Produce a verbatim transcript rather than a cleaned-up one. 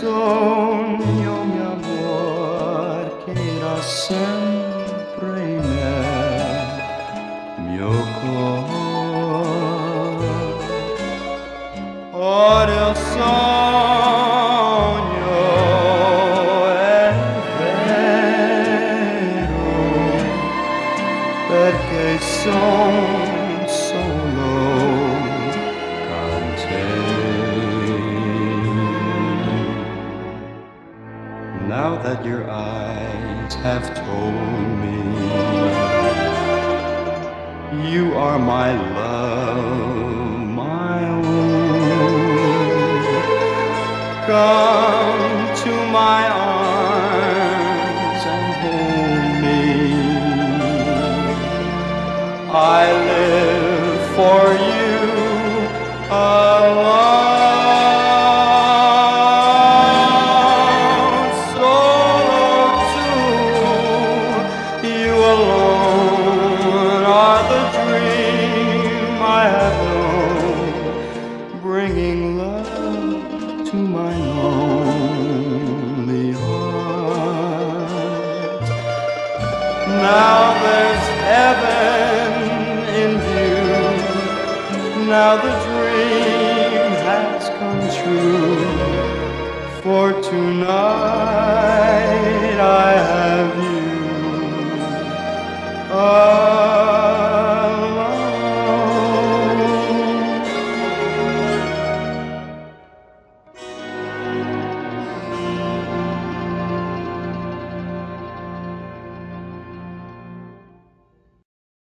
sogno, mi amor, che era sempre nel mio cuore. Ora il sogno è vero, perché son solo con te. Now that your eyes have told me you are my love, my own, come to my arms and hold me. I live for you alone. Alone are the dream I have known, bringing love to my lonely heart. Now there's heaven in view, now the dream has come true, for tonight I have you. Oh